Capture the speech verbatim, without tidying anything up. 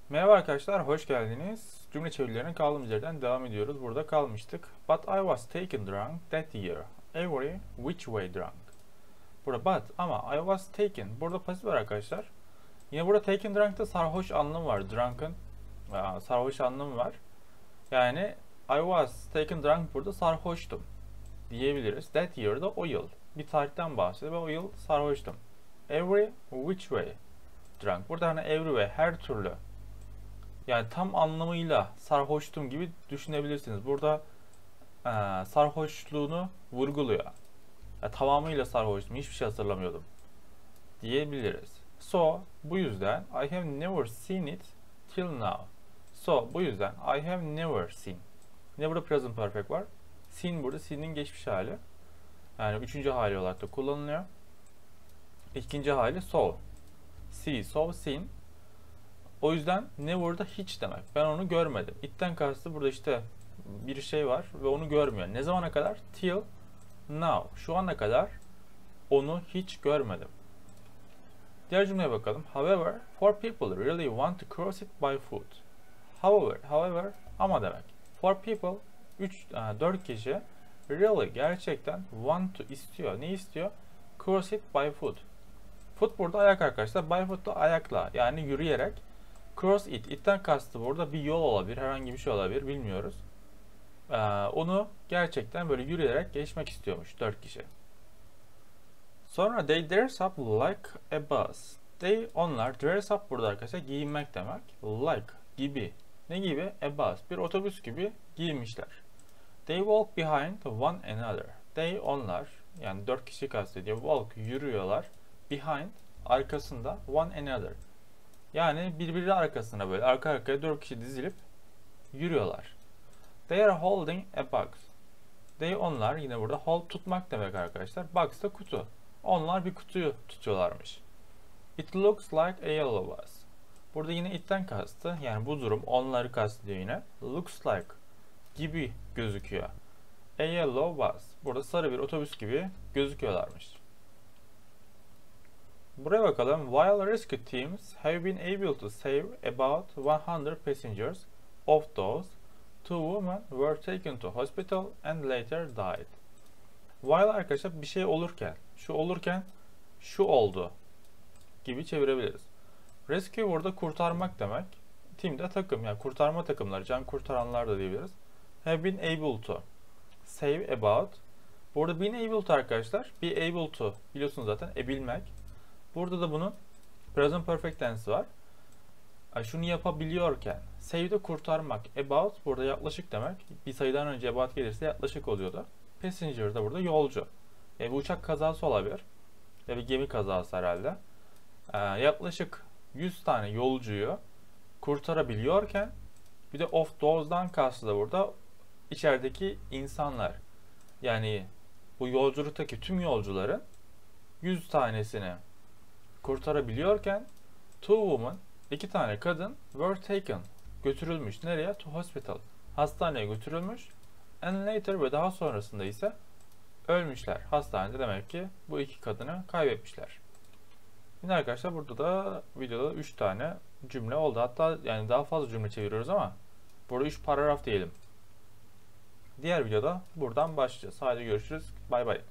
Merhaba arkadaşlar, hoş geldiniz. Cümle çevirilerine kaldığımız yerden devam ediyoruz. Burada kalmıştık. But I was taken drunk that year. Every which way drunk. Burada but ama I was taken. Burada pasif var arkadaşlar. Yine burada taken drunk'ta sarhoş anlamı var. Drunk'ın sarhoş anlamı var. Yani I was taken drunk burada sarhoştum diyebiliriz. That year'da o yıl. Bir tarihten bahsediyor ve o yıl sarhoştum. Every which way drunk. Burada hani every way her türlü. Yani tam anlamıyla sarhoştum gibi düşünebilirsiniz. Burada e, sarhoşluğunu vurguluyor. Yani tamamıyla sarhoştum, hiçbir şey hatırlamıyordum diyebiliriz. So, bu yüzden I have never seen it till now. So, bu yüzden I have never seen. Yine burada present perfect var. Seen burada seen'in geçmiş hali. Yani üçüncü hali olarak da kullanılıyor. İkinci hali saw. See, saw, seen. O yüzden never'da hiç demek. Ben onu görmedim. It'ten kastı burada işte bir şey var ve onu görmüyor. Ne zamana kadar? Till now. Şu ana kadar onu hiç görmedim. Diğer cümleye bakalım. However, four people really want to cross it by foot. However, however, ama demek. Four people, üç, dört kişi really gerçekten want to istiyor. Ne istiyor? Cross it by foot. Foot burada ayak arkadaşlar. By foot da ayakla. Yani yürüyerek. Cross it. It'ten kastı burada bir yol olabilir. Herhangi bir şey olabilir. Bilmiyoruz. Ee, onu gerçekten böyle yürüyerek geçmek istiyormuş dört kişi. Sonra they dress up like a bus. They, onlar, dress up burada arkadaşlar giyinmek demek. Like, gibi. Ne gibi? A bus. Bir otobüs gibi giyinmişler. They walk behind one another. They, onlar, yani dört kişi kastediyor. Walk, yürüyorlar. Behind, arkasında, one another. Yani birbiri arkasına böyle arka arkaya dört kişi dizilip yürüyorlar. They are holding a box. They, onlar, yine burada hold tutmak demek arkadaşlar. Box da kutu. Onlar bir kutuyu tutuyorlarmış. It looks like a yellow bus. Burada yine it'ten kastı. Yani bu durum onları kastediyor yine. Looks like gibi gözüküyor. A yellow bus. Burada sarı bir otobüs gibi gözüküyorlarmış. Buraya bakalım. While rescue teams have been able to save about one hundred passengers, of those, two women were taken to hospital and later died. While arkadaşlar bir şey olurken, şu olurken şu oldu gibi çevirebiliriz. Rescue burada kurtarmak demek. Team de takım, yani kurtarma takımları, can kurtaranlar da diyebiliriz. Have been able to save about. Burada been able to arkadaşlar, be able to biliyorsunuz zaten, e bilmek. Burada da bunun present perfect tense var. Şunu yapabiliyorken, save'de kurtarmak, about burada yaklaşık demek. Bir sayıdan önce about gelirse yaklaşık oluyordu. Passenger da burada yolcu. E, bu uçak kazası olabilir. Ya bir gemi kazası herhalde. E, yaklaşık yüz tane yolcuyu kurtarabiliyorken, bir de of those'dan kastı da burada içerideki insanlar. Yani bu yolculuktaki tüm yolcuların yüz tanesini kurtarabiliyorken two women, iki tane kadın were taken, götürülmüş. Nereye? To hospital. Hastaneye götürülmüş. And later, ve daha sonrasında ise ölmüşler. Hastanede demek ki bu iki kadını kaybetmişler. Yine arkadaşlar burada da videoda üç tane cümle oldu. Hatta yani daha fazla cümle çeviriyoruz ama burada üç paragraf diyelim. Diğer videoda buradan başlayacağız. Hadi görüşürüz. Bay bay.